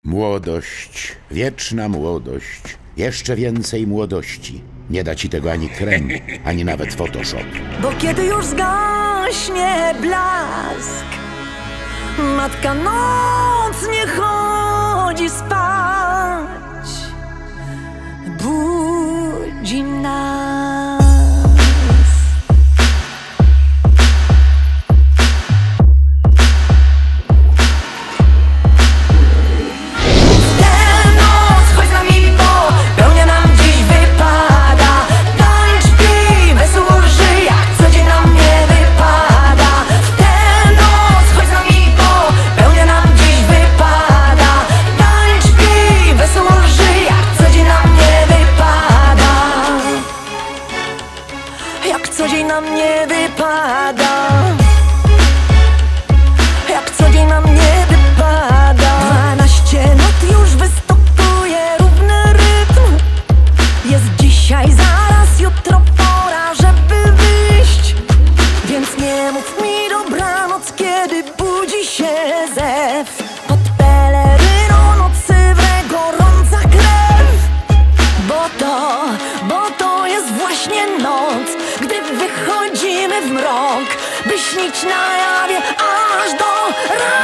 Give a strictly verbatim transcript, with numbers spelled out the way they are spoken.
Młodość, wieczna młodość, jeszcze więcej młodości. Nie da ci tego ani krem, ani nawet Photoshop. Bo kiedy już zgaśnie blask, matka noc nie chodzi spać, budzi nas. Jak co dzień nam nie wypada, jak co dzień nam nie wypada. Dwanaście lat już występuje równy rytm. Jest dzisiaj, zaraz, jutro pora, żeby wyjść. Więc nie mów mi dobranoc, kiedy budzi się zew. Pod peleryną nocy gorąca krew. Bo to, bo to jest właśnie noc, gdy wychodzimy w mrok, by śnić na jawie aż do rana.